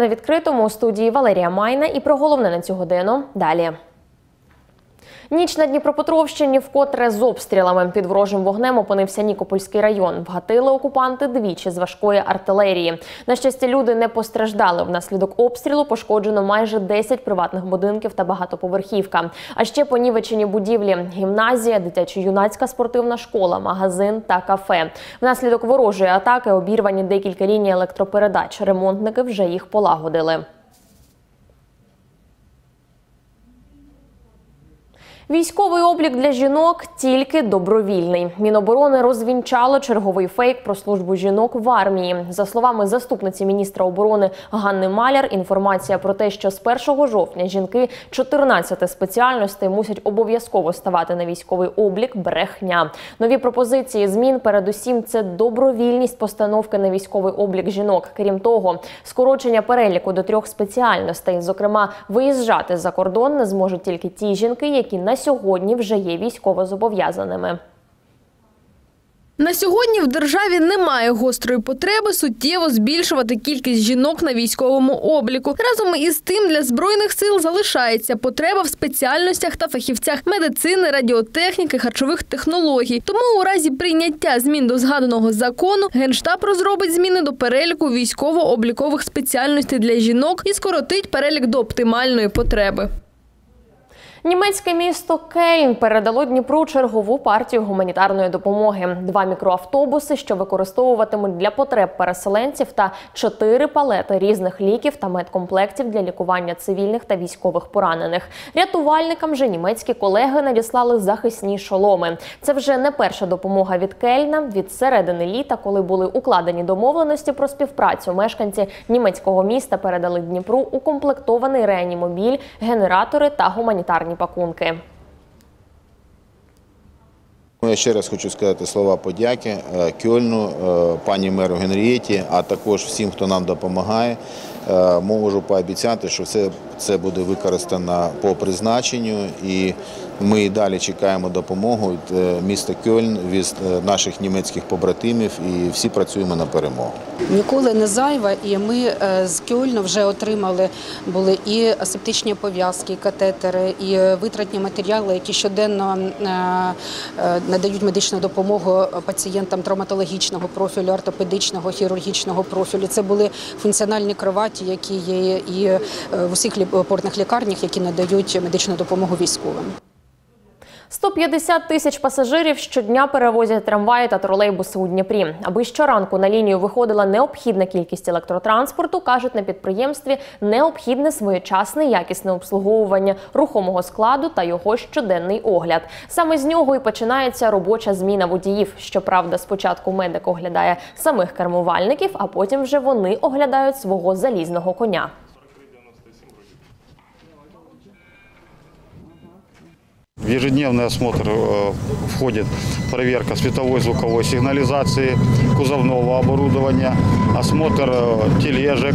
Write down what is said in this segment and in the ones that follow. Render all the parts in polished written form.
на відкритому, у студії Валерія Майна, і про головне на цю годину далі. Ніч на Дніпропетровщині вкотре з обстрілами. Під ворожим вогнем опинився Нікопольський район. Вгатили окупанти двічі з важкої артилерії. На щастя, люди не постраждали. Внаслідок обстрілу пошкоджено майже 10 приватних будинків та багатоповерхівка. А ще понівечені будівлі – гімназія, дитячо-юнацька спортивна школа, магазин та кафе. Внаслідок ворожої атаки обірвані декілька ліній електропередач. Ремонтники вже їх полагодили. Військовий облік для жінок тільки добровільний. Міноборони розвінчало черговий фейк про службу жінок в армії. За словами заступниці міністра оборони Ганни Маляр, інформація про те, що з 1 жовтня жінки 14 спеціальностей мусять обов'язково ставати на військовий облік – брехня. Нові пропозиції змін передусім – це добровільність постановки на військовий облік жінок. Крім того, скорочення переліку до 3 спеціальностей. Зокрема, виїжджати за кордон не зможуть тільки ті жінки, які на сьогодні вже є військовозобов'язаними. На сьогодні в державі немає гострої потреби суттєво збільшувати кількість жінок на військовому обліку. Разом із тим для Збройних сил залишається потреба в спеціальностях та фахівцях медицини, радіотехніки, харчових технологій. Тому у разі прийняття змін до згаданого закону Генштаб розробить зміни до переліку військово-облікових спеціальностей для жінок і скоротить перелік до оптимальної потреби. Німецьке місто Кельн передало Дніпру чергову партію гуманітарної допомоги. 2 мікроавтобуси, що використовуватимуть для потреб переселенців, та 4 палети різних ліків та медкомплектів для лікування цивільних та військових поранених. Рятувальникам же німецькі колеги надіслали захисні шоломи. Це вже не перша допомога від Кельна. Від середини літа, коли були укладені домовленості про співпрацю, мешканці німецького міста передали Дніпру укомплектований реанімобіль, генератори та гуманітарні пакунки. Я ще раз хочу сказати слова подяки Кельну, пані меру Генрієті, а також всім, хто нам допомагає. Можу пообіцяти, що це буде використано по призначенню, і ми і далі чекаємо допомогу від міста Кельн, від наших німецьких побратимів, і всі працюємо на перемогу. Ніколи не зайва, і ми з Кельну вже отримали були і асептичні пов'язки, і катетери, і витратні матеріали, які щоденно надають медичну допомогу пацієнтам травматологічного профілю, ортопедичного, хірургічного профілю. Це були функціональні кроваті, які є і в усіх опорних лікарнях, які надають медичну допомогу військовим. 150 тисяч пасажирів щодня перевозять трамваї та тролейбуси у Дніпрі. Аби щоранку на лінію виходила необхідна кількість електротранспорту, кажуть на підприємстві, необхідне своєчасне якісне обслуговування рухомого складу та його щоденний огляд. Саме з нього і починається робоча зміна водіїв. Щоправда, спочатку медик оглядає самих кермувальників, а потім вже вони оглядають свого залізного коня. В ежедневный осмотр входит проверка световой и звуковой сигнализации, кузовного оборудования, осмотр тележек,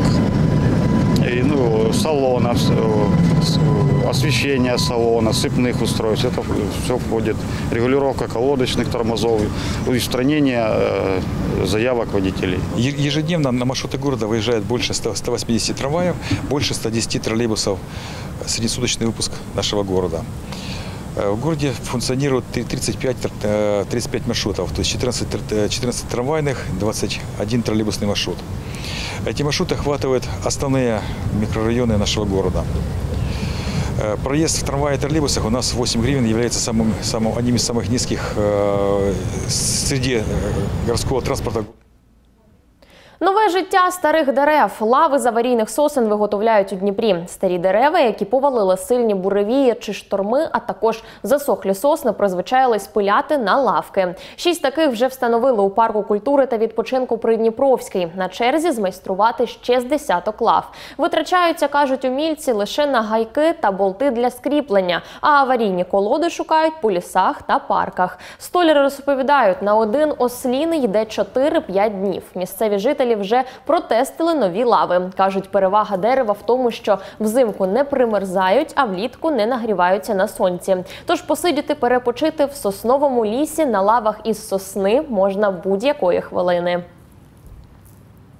салона, освещение салона, сцепных устройств. Это все входит. Регулировка колодочных тормозов, устранение заявок водителей. Ежедневно на маршруты города выезжает больше 180 трамваев, больше 110 троллейбусов, среднесуточный выпуск нашего города. В городе функционирует 35 маршрутов, то есть 14 трамвайных, 21 троллейбусный маршрут. Эти маршруты охватывают основные микрорайоны нашего города. Проезд в трамвае и троллейбусах у нас 8 гривен является одним из самых низких среди городского транспорта. Нове життя старих дерев. Лави з аварійних сосен виготовляють у Дніпрі. Старі дерева, які повалили сильні буревії чи шторми, а також засохлі сосни, призвичаїлись пиляти на лавки. 6 таких вже встановили у парку культури та відпочинку Придніпровський. На черзі змайструвати ще з десяток лав. Витрачаються, кажуть умільці, лише на гайки та болти для скріплення, а аварійні колоди шукають по лісах та парках. Столяри розповідають, на один ослін йде 4-5 днів. Місцеві жителі вже протестили нові лави. Кажуть, перевага дерева в тому, що взимку не примерзають, а влітку не нагріваються на сонці. Тож посидіти, перепочити в сосновому лісі на лавах із сосни можна будь-якої хвилини.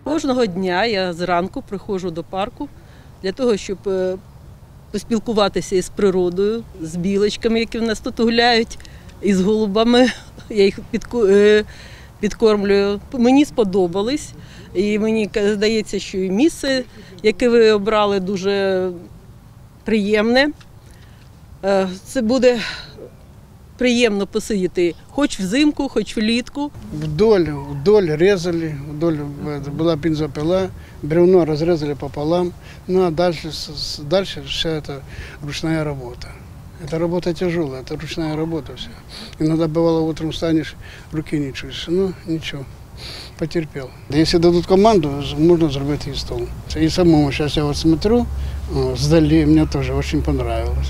Кожного дня я зранку приходжу до парку для того, щоб поспілкуватися із природою, з білочками, які в нас тут гуляють, і з голубами. Я їх підкормлюю. Мені сподобались. І мені здається, що і місце, яке ви обрали, дуже приємне. Це буде приємно посидіти хоч взимку, хоч влітку. Вдоль резали, была бензопила, бревно разрезали пополам, ну а дальше все это ручная работа. Это работа тяжелая, это ручная работа вся. Иногда бывало утром встанешь, руки не чуешь, ну ничего, потерпел. Если дадут команду, можно сделать и стол. И самому сейчас я вот смотрю, сдали, мне тоже очень понравилось.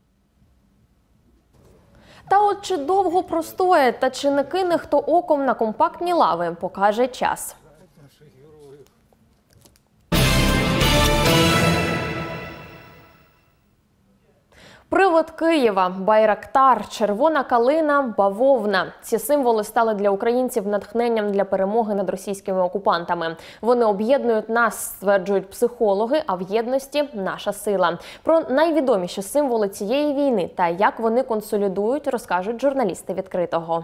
Та от чи довго простоє, та чи не кине хто оком на компактні лави, покаже час. Привид Києва, Байрактар, червона калина, бавовна. Ці символи стали для українців натхненням для перемоги над російськими окупантами. Вони об'єднують нас, стверджують психологи, а в єдності – наша сила. Про найвідоміші символи цієї війни та як вони консолідують, розкажуть журналісти «Відкритого».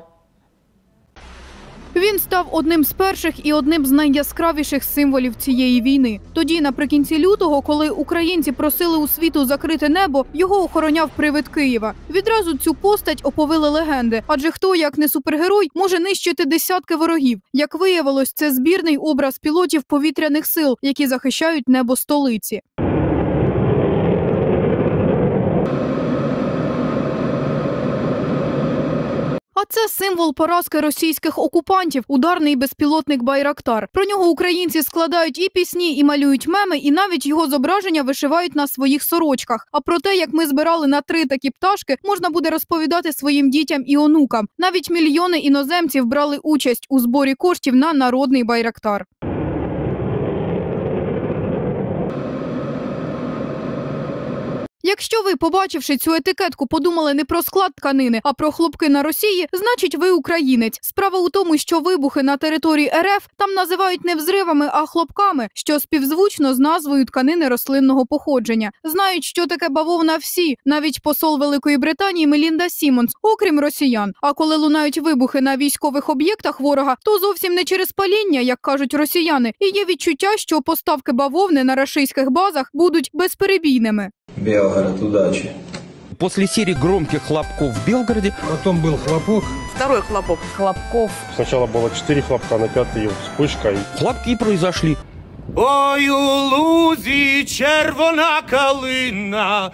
Він став одним з перших і одним з найяскравіших символів цієї війни. Тоді, наприкінці лютого, коли українці просили у світу закрити небо, його охороняв привид Києва. Відразу цю постать оповили легенди. Адже хто, як не супергерой, може нищити десятки ворогів? Як виявилось, це збірний образ пілотів повітряних сил, які захищають небо столиці. А це символ поразки російських окупантів – ударний безпілотник «Байрактар». Про нього українці складають і пісні, і малюють меми, і навіть його зображення вишивають на своїх сорочках. А про те, як ми збирали на 3 такі пташки, можна буде розповідати своїм дітям і онукам. Навіть мільйони іноземців брали участь у зборі коштів на народний «Байрактар». Якщо ви, побачивши цю етикетку, подумали не про склад тканини, а про хлопки на Росії, значить ви українець. Справа у тому, що вибухи на території РФ там називають не взривами, а хлопками, що співзвучно з назвою тканини рослинного походження. Знають, що таке бавовна всі, навіть посол Великої Британії Мелінда Сімонс, окрім росіян. А коли лунають вибухи на військових об'єктах ворога, то зовсім не через паління, як кажуть росіяни, і є відчуття, що поставки бавовни на рашистських базах будуть безперебійними. Белгород, удачи. После серии громких хлопков в Белгороде... Потом был хлопок. Второй хлопок. Хлопков. Сначала было 4 хлопка, на 5-й вспышка. Хлопки произошли. Ой, у лузі червона калина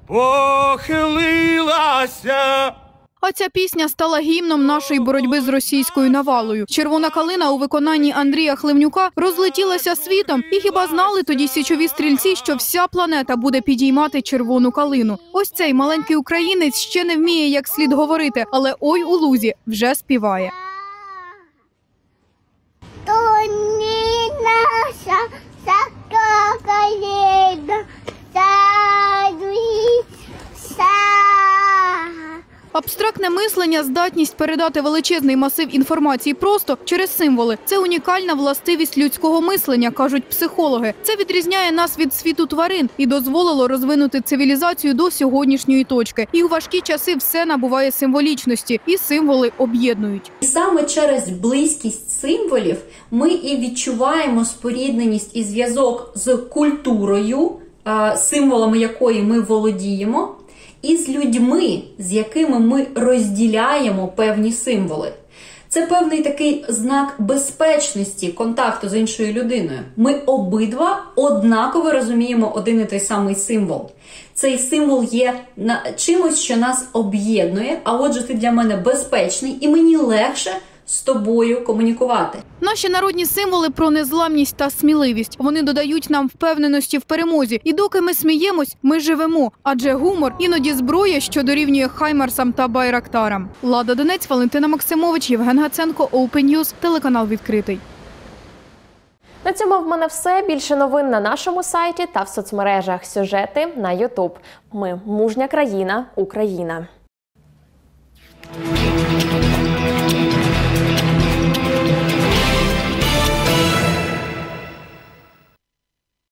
похилилася. А ця пісня стала гімном нашої боротьби з російською навалою. «Червона калина» у виконанні Андрія Хливнюка розлетілася світом. І хіба знали тоді січові стрільці, що вся планета буде підіймати червону калину? Ось цей маленький українець ще не вміє як слід говорити, але «Ой у лузі» вже співає. То не наша калина, Абстрактне мислення – здатність передати величезний масив інформації просто через символи. Це унікальна властивість людського мислення, кажуть психологи. Це відрізняє нас від світу тварин і дозволило розвинути цивілізацію до сьогоднішньої точки. І у важкі часи все набуває символічності, і символи об'єднують. І саме через близькість символів ми і відчуваємо спорідненість і зв'язок з культурою, символами якої ми володіємо, і з людьми, з якими ми розділяємо певні символи. Це певний такий знак безпечності контакту з іншою людиною. Ми обидва однаково розуміємо один і той самий символ. Цей символ є чимось, що нас об'єднує, а отже ти для мене безпечний і мені легше з тобою комунікувати. Наші народні символи про незламність та сміливість. Вони додають нам впевненості в перемозі. І доки ми сміємось, ми живемо. Адже гумор іноді зброя, що дорівнює хаймарсам та байрактарам. Лада Донець, Валентина Максимович, Євген Гаценко, Open News, телеканал «Відкритий». На цьому в мене все. Більше новин на нашому сайті та в соцмережах. Сюжети на YouTube. Ми – мужня країна, Україна.